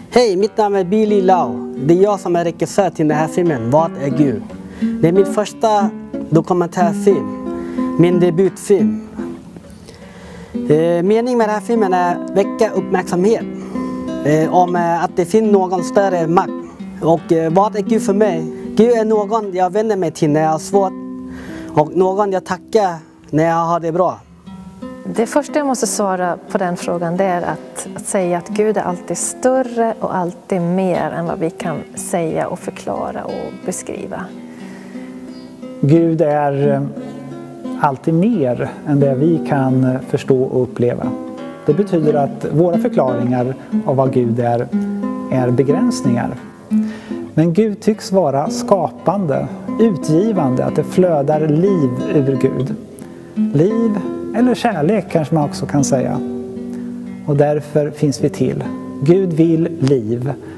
Hej, mitt namn är Billy Lau. Det är jag som är regissör till den här filmen, Vad är Gud? Det är min första dokumentärfilm, min debutfilm. Meningen med den här filmen är att väcka uppmärksamhet om att det finns någon större makt. Och vad är Gud för mig? Gud är någon jag vänder mig till när jag har svårt och någon jag tackar när jag har det bra. Det första jag måste svara på den frågan det är att säga att Gud är alltid större och alltid mer än vad vi kan säga och förklara och beskriva. Gud är alltid mer än det vi kan förstå och uppleva. Det betyder att våra förklaringar av vad Gud är begränsningar. Men Gud tycks vara skapande, utgivande, att det flödar liv ur Gud. Liv eller kärlek kanske man också kan säga. Och därför finns vi till. Gud vill liv.